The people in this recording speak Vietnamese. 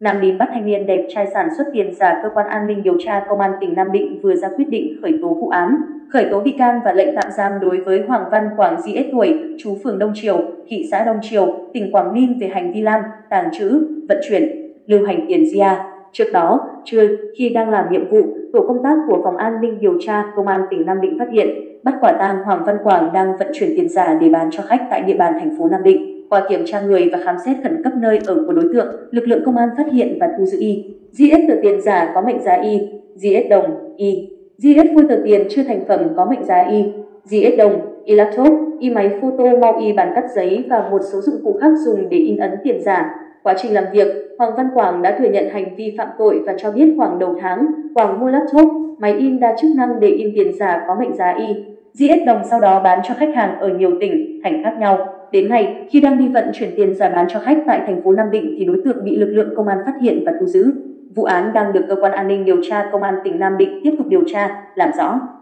Nam Định bắt thanh niên đẹp trai sản xuất tiền giả. Cơ quan an ninh điều tra Công an tỉnh Nam Định vừa ra quyết định khởi tố vụ án, khởi tố bị can và lệnh tạm giam đối với Hoàng Văn Quảng, GS tuổi, trú phường Đông Triều, thị xã Đông Triều, tỉnh Quảng Ninh về hành vi làm, tàng trữ, vận chuyển, lưu hành tiền giả. Trước đó, trưa khi đang làm nhiệm vụ, tổ công tác của Phòng An ninh điều tra Công an tỉnh Nam Định phát hiện, bắt quả tang Hoàng Văn Quảng đang vận chuyển tiền giả để bán cho khách tại địa bàn thành phố Nam Định. Qua kiểm tra người và khám xét khẩn cấp nơi ở của đối tượng, lực lượng công an phát hiện và thu giữ GS tờ tiền giả có mệnh giá GS đồng, GS phôi tờ tiền chưa thành phẩm có mệnh giá GS đồng, laptop, máy photo mau bản cắt giấy và một số dụng cụ khác dùng để in ấn tiền giả. Quá trình làm việc, Hoàng Văn Quảng đã thừa nhận hành vi phạm tội và cho biết khoảng đầu tháng, Quảng mua laptop, máy in đa chức năng để in tiền giả có mệnh giá GS đồng, sau đó bán cho khách hàng ở nhiều tỉnh, thành khác nhau. Đến ngày khi đang đi vận chuyển tiền giả bán cho khách tại thành phố Nam Định thì đối tượng bị lực lượng công an phát hiện và thu giữ. Vụ án đang được Cơ quan An ninh điều tra Công an tỉnh Nam Định tiếp tục điều tra, làm rõ.